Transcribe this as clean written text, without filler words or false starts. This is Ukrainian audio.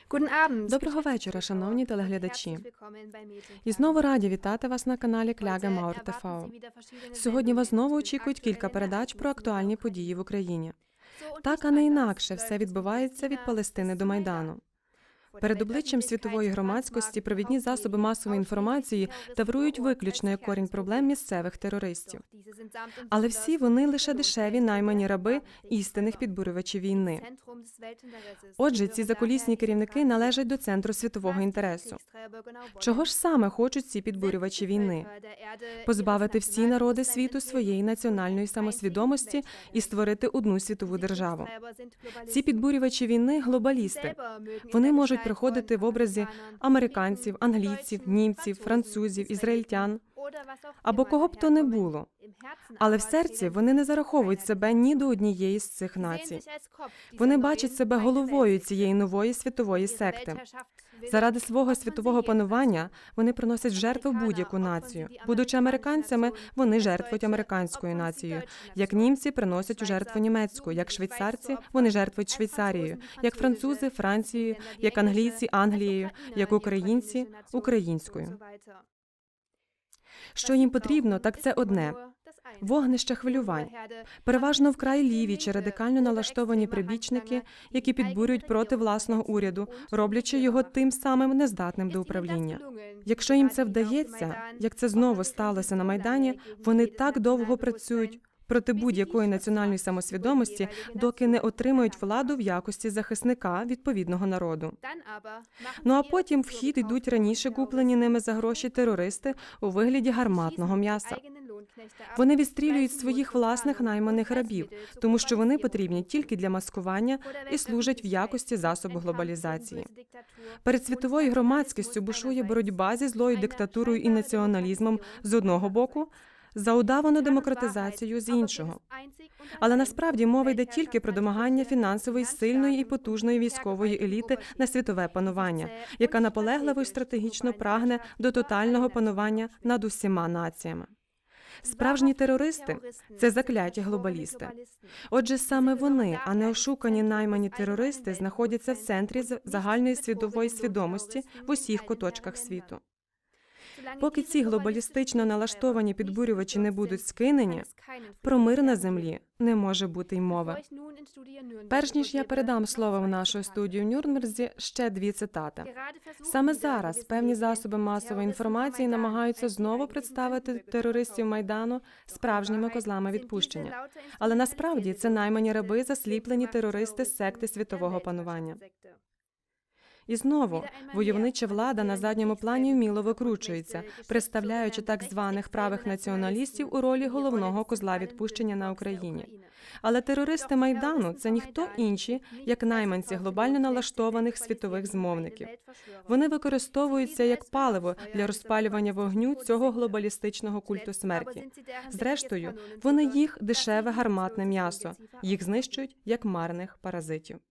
Доброго вечора, шановні телеглядачі. І знову раді вітати вас на каналі Кляге Маур ТВ. Сьогодні вас знову очікують кілька передач про актуальні події в Україні. Так, а не інакше, все відбувається від Палестини до Майдану. Перед обличчям світової громадськості провідні засоби масової інформації таврують виключно як корінь проблем місцевих терористів. Але всі вони лише дешеві наймані раби істинних підбурювачів війни. Отже, ці закулісні керівники належать до центру світового інтересу. Чого ж саме хочуть ці підбурювачі війни? Позбавити всі народи світу своєї національної самосвідомості і створити одну світову державу. Ці підбурювачі війни – глобалісти. Вони можуть приходити в образі американців, англійців, німців, французів, ізраїльтян або кого б то не було. Але в серці вони не зараховують себе ні до однієї з цих націй. Вони бачать себе головою цієї нової світової секти. Заради свого світового панування вони приносять в жертву будь-яку націю. Будучи американцями, вони жертвують американською нацією. Як німці приносять у жертву німецьку, як швейцарці вони жертвують Швейцарією, як французи – Францією, як англійці – Англією, як українці – українською. Що їм потрібно, так це одне – вогнище хвилювань. Переважно вкрай ліві чи радикально налаштовані прибічники, які підбурюють проти власного уряду, роблячи його тим самим нездатним до управління. Якщо їм це вдається, як це знову сталося на Майдані, вони так довго працюють проти будь-якої національної самосвідомості, доки не отримають владу в якості захисника відповідного народу. Ну а потім в хід йдуть раніше куплені ними за гроші терористи у вигляді гарматного м'яса. Вони відстрілюють своїх власних найманих рабів, тому що вони потрібні тільки для маскування і служать в якості засобу глобалізації. Перед світовою громадськістю бушує боротьба зі злою диктатурою і націоналізмом з одного боку, за удавану демократизацію з іншого. Але насправді мова йде тільки про домагання фінансової, сильної і потужної військової еліти на світове панування, яка наполегливо і стратегічно прагне до тотального панування над усіма націями. Справжні терористи – це закляті глобалісти. Отже, саме вони, а не ошукані наймані терористи, знаходяться в центрі загальної світової свідомості в усіх куточках світу. Поки ці глобалістично налаштовані підбурювачі не будуть скинені, про мир на землі не може бути й мови. Перш ніж я передам слово в нашу студію в Нюрнберзі, ще дві цитати. Саме зараз певні засоби масової інформації намагаються знову представити терористів Майдану справжніми козлами відпущення. Але насправді це наймані раби, засліплені терористи з секти світового панування. І знову, войовнича влада на задньому плані вміло викручується, представляючи так званих правих націоналістів у ролі головного козла відпущення на Україні. Але терористи Майдану – це ніхто інші, як найманці глобально налаштованих світових змовників. Вони використовуються як паливо для розпалювання вогню цього глобалістичного культу смерті. Зрештою, вони їх дешеве гарматне м'ясо, їх знищують як марних паразитів.